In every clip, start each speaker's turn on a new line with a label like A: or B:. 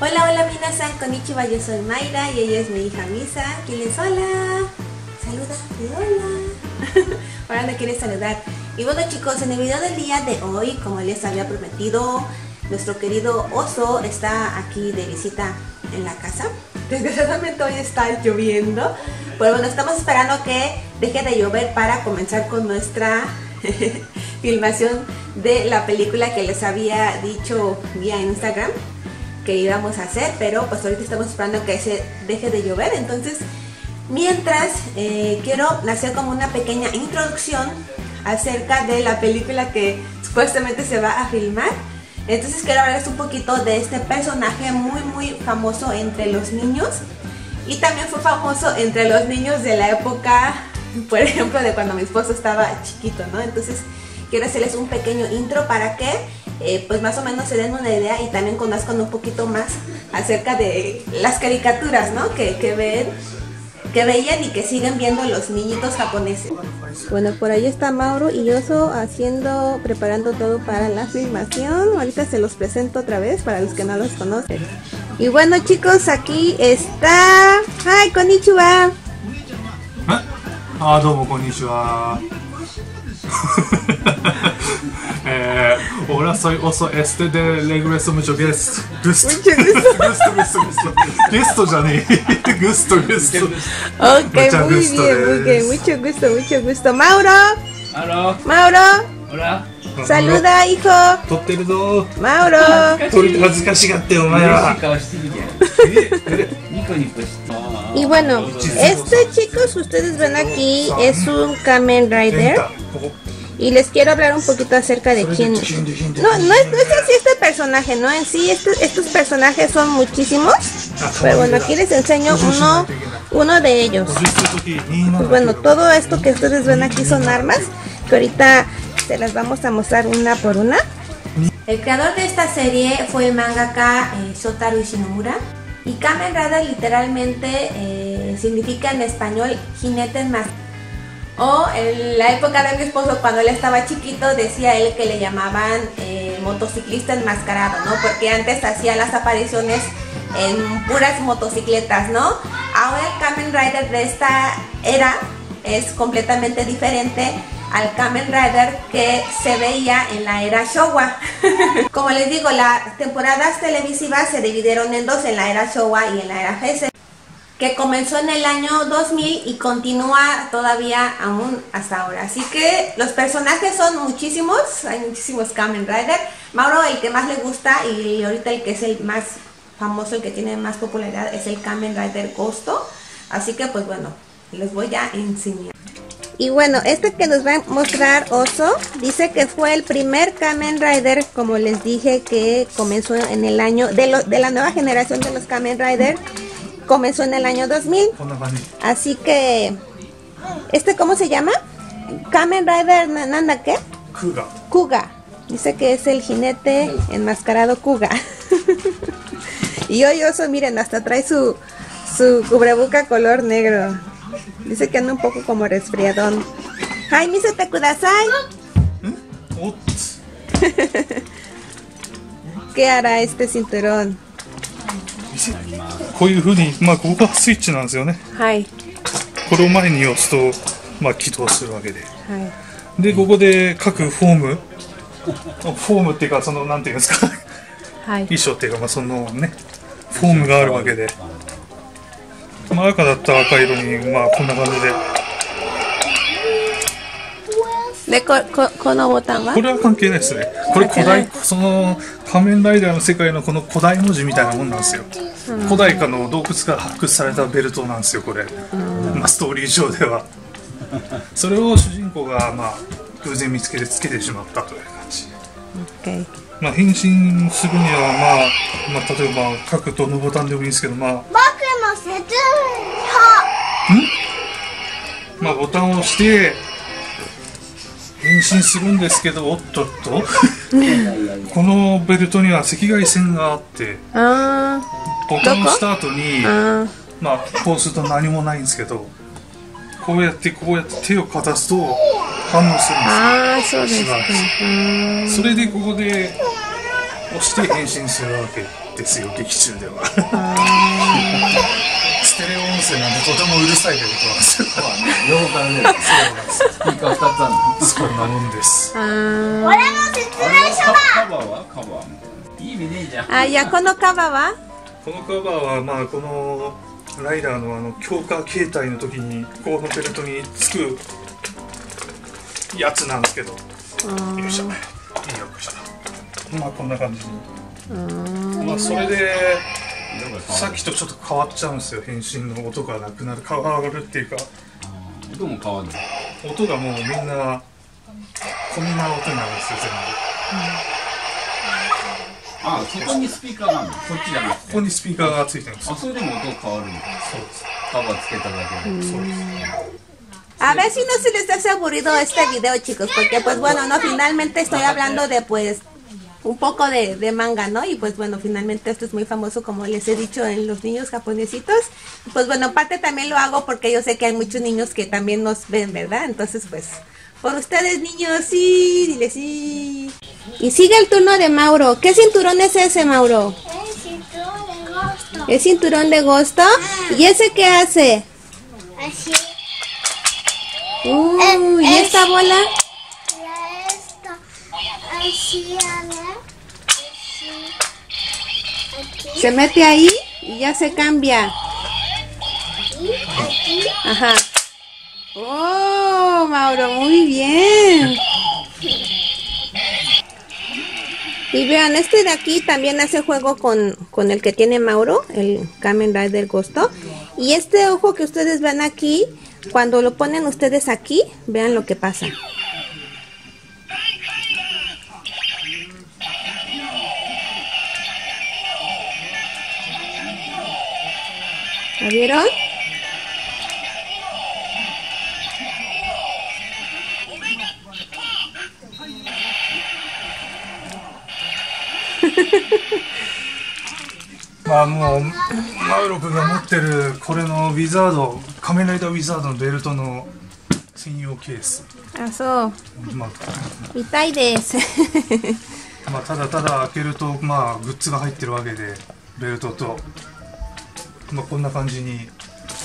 A: Hola, hola minasan, konnichiwa, yo soy Mayra y ella es mi hija Misa. Diles hola, saluda, hola. Ahora me quiere saludar. Y bueno chicos, en el video del día de hoy, como les había prometido, nuestro querido oso está aquí de visita en la casa. Desgraciadamente hoy está lloviendo, pero bueno, estamos esperando que deje de llover para comenzar con nuestra filmación de la película que les había dicho vía Instagram que íbamos a hacer, pero pues ahorita estamos esperando que se deje de llover. Entonces, mientras quiero hacer como una pequeña introducción acerca de la película que supuestamente se va a filmar. Entonces quiero hablarles un poquito de este personaje muy famoso entre los niños, y también fue famoso entre los niños de la época, por ejemplo, de cuando mi esposo estaba chiquito, ¿no? Entonces quiero hacerles un pequeño intro para que pues más o menos se den una idea y también conozcan un poquito más acerca de las caricaturas, ¿no? que veían y que siguen viendo los niñitos japoneses. Bueno, por ahí está Mauro y Oso preparando todo para la filmación. Ahorita se los presento otra vez para los que no los conocen. Y bueno chicos, aquí está... ¡Ay, konnichiwa!
B: Ah, domo, konnichiwa. Hola, soy Oso de regreso, mucho gusto. Gusto. Gusto ya ni. Gusto.
A: Ok, muy bien, mucho gusto. Mauro.
C: Hola.
A: Saluda, hijo. Mauro. Y bueno, chicos, ustedes ven aquí, es un Kamen Rider. Y les quiero hablar un poquito acerca de quién. No es así este personaje, ¿no? En sí, estos personajes son muchísimos. Pero bueno, aquí les enseño uno de ellos. Pues bueno, todo esto que ustedes ven aquí son armas, que ahorita se las vamos a mostrar una por una. El creador de esta serie fue el mangaka Shotaro Ishinomura. Y Kamen Rider literalmente significa en español jinete enmascarado. O en la época de mi esposo, cuando él estaba chiquito, decía él que le llamaban motociclista enmascarado, ¿no? Porque antes hacía las apariciones en puras motocicletas, ¿no? Ahora el Kamen Rider de esta era es completamente diferente al Kamen Rider que se veía en la era Showa. Como les digo, las temporadas televisivas se dividieron en dos, en la era Showa y en la era Heisei, que comenzó en el año 2000 y continúa todavía aún hasta ahora. Así que los personajes son muchísimos, hay muchísimos Kamen Rider. Mauro, el que más le gusta y ahorita el que es el más famoso, el que tiene más popularidad, es el Kamen Rider Ghosto. Así que pues bueno, les voy a enseñar. Y bueno, este que nos va a mostrar Oso, dice que fue el primer Kamen Rider, como les dije, que comenzó en el año de la nueva generación de los Kamen Rider. Comenzó en el año 2000. Así que ¿cómo se llama? Kamen Rider Nanda, ¿qué? Kuga. Dice que es el jinete enmascarado Kuga. Y hoy Oso, miren, hasta trae su cubreboca color negro. Dice que anda un poco como resfriadón. Ay, misete kudasai. ¿Qué hará este cinturón?
B: こういう風に、ここがスイッチなんですよね。
A: はい。
B: これを前に押すと、起動するわけで。
A: はい。
B: で、ここで各フォームっていうか、なんていうんですか、
A: はい。
B: 衣装っていうか、そのね、フォームがあるわけで。赤だったら赤色に、こんな感じで。
A: で、このボタンは？
B: これは関係ないですね。これ古代、仮面ライダーの世界のこの古代文字みたいなもんなんですよ。古代かの洞窟から発掘されたベルトなんですよ、これ。ストーリー上では。それを主人公が偶然見つけてつけてしまったという感じ。変身するには例えば各どのボタンでもいいんですけど、僕の説明ボタンを押して変身するんですけど、おっとっとこのベルトには赤外線があって、ボタンを押した後にこうすると何もないんですけど、こうやって手をかざすと反応するんですよ。そうですか。それでここで押して変身するわけ。 ですよ、劇中では。ステレオ音声なんでとてもうるさいベルトなんですよ。
C: 横からね、スピーカー2つあるの。
B: そんなもんです。
A: あ
D: 俺も説明書だ。
C: カバーはカバー。いい意味ねえじゃん。
A: あ、いや、このカバーは
B: このカバーはまあこのライダーの強化形態の時にこのベルトにつくやつなんですけど、よいしょ、いいよくした。まあこんな感じに。まあそれでさっきとちょっと変わっちゃうんですよ。変身の音がなくなる、変わるっていうか、
C: 音も変わるの。
B: 音がもうみんなこんな音になるんですよ、全部。
C: あ、そこにスピーカーがあるの。そっちじゃなくて。
B: ここにスピーカーがついてるんですよ。
C: あ、それでも音変わるの。
B: そうです。
C: カバーつけただけで。
B: そうです。
A: A ver si no se les hace aburrido este video, chicos, porque pues bueno, no, finalmente estoy hablando de pues un poco de manga, ¿no? Y pues bueno, finalmente esto es muy famoso, como les he dicho, en los niños japonesitos. Pues bueno, parte también lo hago porque yo sé que hay muchos niños que también nos ven, ¿verdad? Entonces pues, por ustedes niños, sí, dile sí. Y sigue el turno de Mauro. ¿Qué cinturón es ese, Mauro?
D: El cinturón de gusto.
A: ¿Es cinturón de Gosto? ¿Y ese qué hace?
D: Así.
A: ¿Y esta bola?
D: Ya está. Así, a ver. Así. Aquí.
A: Se mete ahí y ya se cambia.
D: Y aquí.
A: Ajá. ¡Oh, Mauro! Muy bien. Y vean, este de aquí también hace juego con el que tiene Mauro, el Kamen Rider Gosto. Y este ojo que ustedes ven aquí, cuando lo ponen ustedes aquí, vean lo que pasa. ¿Lo vieron?
B: まあもうマウロ君が持ってるこれのウィザード、仮面ライダーウィザードのベルトの専用ケース。
A: あ、そう。
B: まあ、
A: 痛いです。
B: まあただただ開けるとまあグッズが入ってるわけで、ベルトと、まあこんな感じに入ってる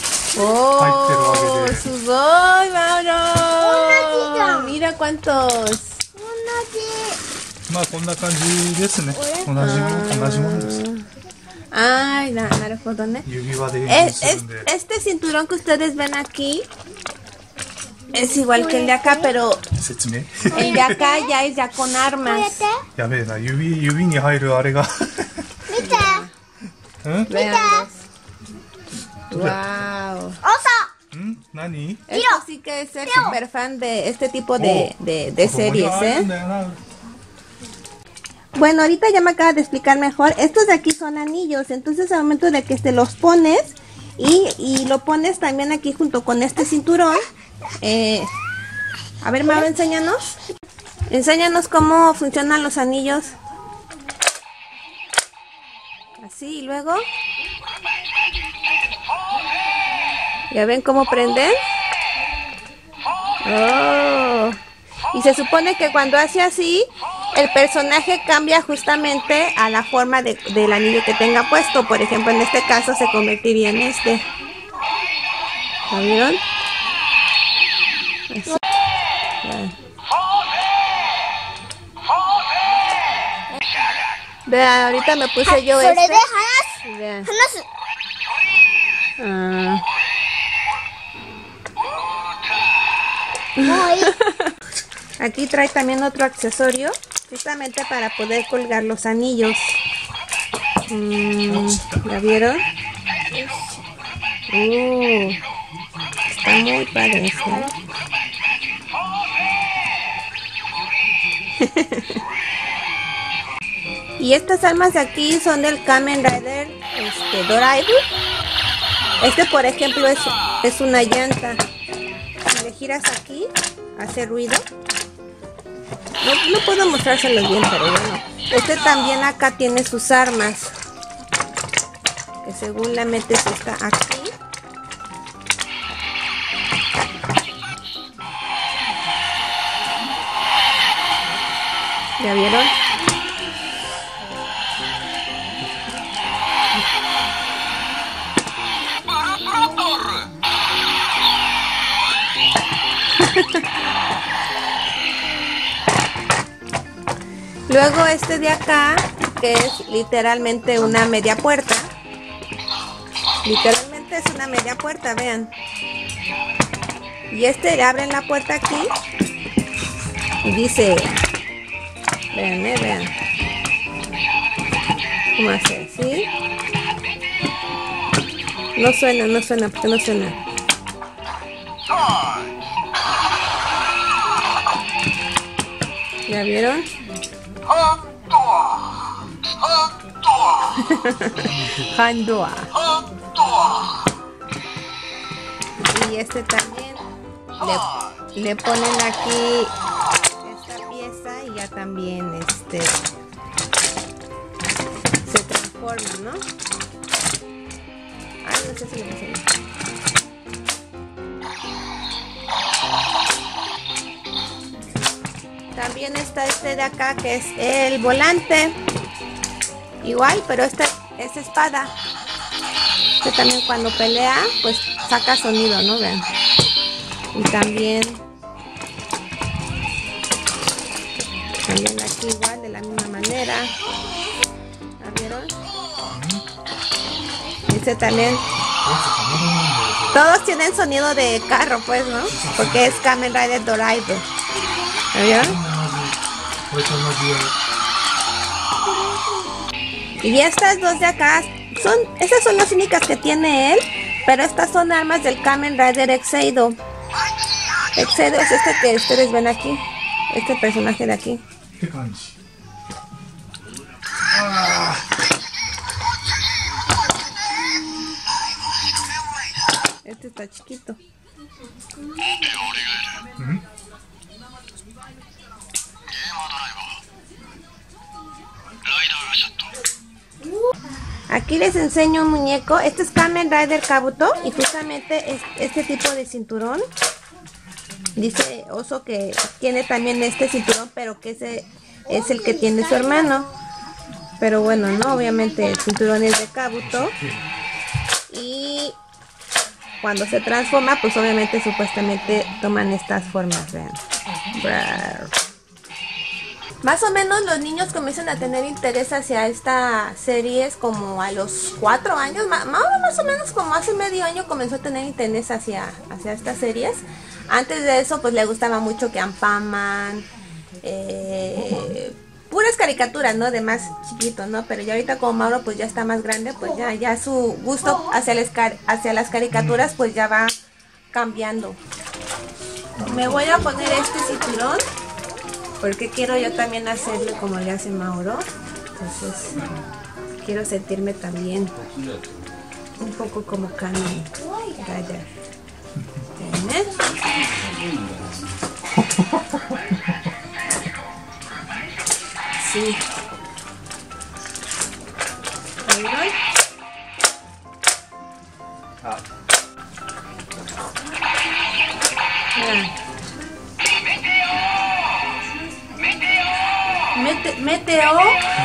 B: わけで。
A: すごい、Mauro. Mira cuántos.
D: 同じ。
B: まあこんな感じですね。同じものです。
A: Ay, naruhodo, ¿no? Este cinturón que ustedes ven aquí es igual que el de acá, pero el de acá ya es ya con armas.
B: やべえな、指に入るあれが。
D: 見て。
A: Vean. Wow.
B: ¿Nani?
A: Esto sí que es el super fan de este tipo de series, ¿eh? Bueno, ahorita ya me acaba de explicar mejor. Estos de aquí son anillos, entonces al momento de que te los pones y lo pones también aquí junto con este cinturón. A ver, Mauro, enséñanos. Enséñanos cómo funcionan los anillos. Así, y luego. ¿Ya ven cómo prenden? Oh. Y se supone que cuando hace así, el personaje cambia justamente a la forma del anillo que tenga puesto. Por ejemplo, en este caso se convertiría en este. ¿Lo vieron? Así. Vean, ahorita me puse yo este. Vean. Aquí trae también otro accesorio, justamente para poder colgar los anillos. ¿Ya vieron? Está muy padre esto. Y estas armas de aquí son del Kamen Rider Doraibu. Este, por ejemplo, es una llanta. Si le giras aquí, hace ruido. No puedo mostrárselos bien, pero bueno. Este también acá tiene sus armas. Que según la metes está aquí. ¿Ya vieron? Luego este de acá, que es literalmente una media puerta. Literalmente es una media puerta, vean. Y este le abren la puerta aquí y dice, vean, vean cómo hace, ¿sí? No suena, ¿por qué no suena? ¿Ya vieron? Handoa. Y este también le ponen aquí esta pieza y ya también se transforma, ¿no? Ay, no sé si lo sé. También está este de acá que es el volante. Igual, pero esta es espada. Que también cuando pelea, pues saca sonido, ¿no? Vean. Y también aquí igual, de la misma manera. ¿La vieron? Este también. Todos tienen sonido de carro, pues, ¿no? Porque es Kamen Rider Doraido. ¿La vieron? Y estas dos de acá esas son las únicas que tiene él, pero estas son armas del Kamen Rider Exeido. Exeido es este que ustedes ven aquí, este personaje de aquí. Este está chiquito. Aquí les enseño un muñeco. Este es Kamen Rider Kabuto y justamente es este tipo de cinturón. Dice Oso que tiene también este cinturón, pero que ese es el que tiene su hermano. Pero bueno, no, obviamente el cinturón es de Kabuto. Y cuando se transforma, pues obviamente supuestamente toman estas formas, vean. Más o menos los niños comienzan a tener interés hacia esta serie como a los 4 años, más o menos como hace medio año comenzó a tener interés hacia estas series. Antes de eso pues le gustaba mucho que Anpanman, puras caricaturas, ¿no? De más chiquito, ¿no? Pero ya ahorita como Mauro pues ya está más grande, pues ya su gusto hacia las caricaturas pues ya va cambiando. Me voy a poner este cinturón porque quiero yo también hacerle como le hace Mauro. Entonces quiero sentirme también un poco como Kamen Rider. Sí. Ahí voy. Meteo.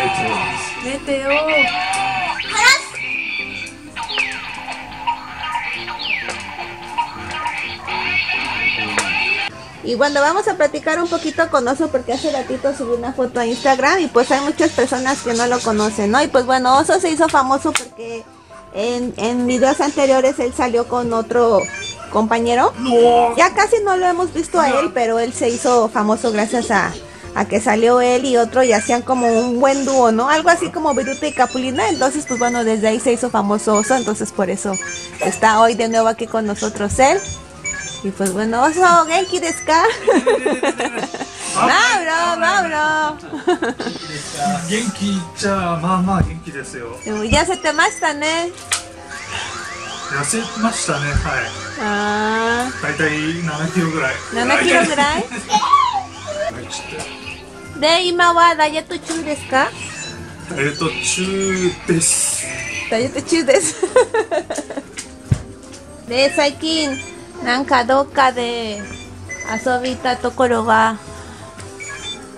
A: Y bueno, vamos a platicar un poquito con Oso porque hace ratito subí una foto a Instagram y pues hay muchas personas que no lo conocen, ¿no? Y pues bueno, Oso se hizo famoso porque en videos anteriores él salió con otro compañero. Ya casi no lo hemos visto a él, pero él se hizo famoso gracias a que salió él y otro y hacían como un buen dúo, ¿no? Algo así como Viruta y Capulina. Entonces pues bueno, desde ahí se hizo famoso Oso, entonces por eso está hoy de nuevo aquí con nosotros él. Y pues bueno, Oso, ¿genki desu ka? Mauro.
B: Genki, genki desu yo.
A: 痩せてましたね。
B: 痩せましたね、はい。
A: あ
B: だいたい7キロぐらい。
A: 7キロぐらいで、今はダイエット中ですか？
B: 中です。
A: ダイエット中です。で、最近なんかどっかで遊び行ったところは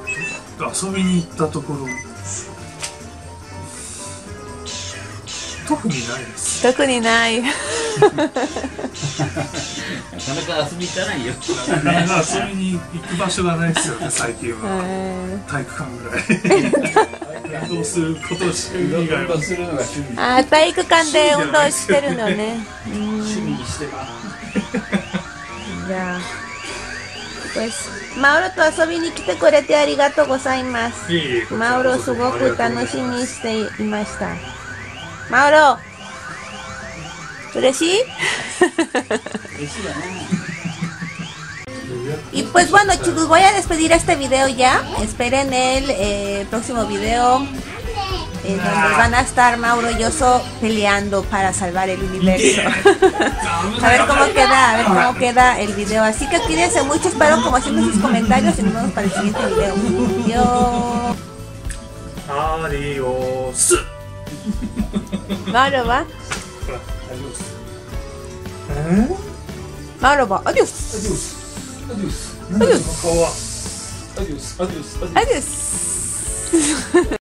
B: 遊びに行ったところ特にないです。
E: 特にない。
C: なかなか遊び行かないよ。
B: みんな遊びに行く場所がないですよね、最近は。体育館ぐらい。運動することしか以外は。
C: するのが趣味。
E: あ、体育館で運動してるのね。
C: 趣味にしてます。
A: Ya. Pues Mauro と遊びに来てくれてありがとうございます。マウロすごく楽しみにしていました。マウロ、嬉しい？ Y pues bueno chicos, voy a despedir este video ya. Esperen el próximo video donde van a estar Mauro y Oso peleando para salvar el universo. A ver cómo queda el video. Así que cuídense mucho, espero como siempre sus comentarios y nos vemos para el siguiente video.
B: Adiós.
E: Mauro va. Mauro va. Adiós. Adiós. Adiós. Adiós.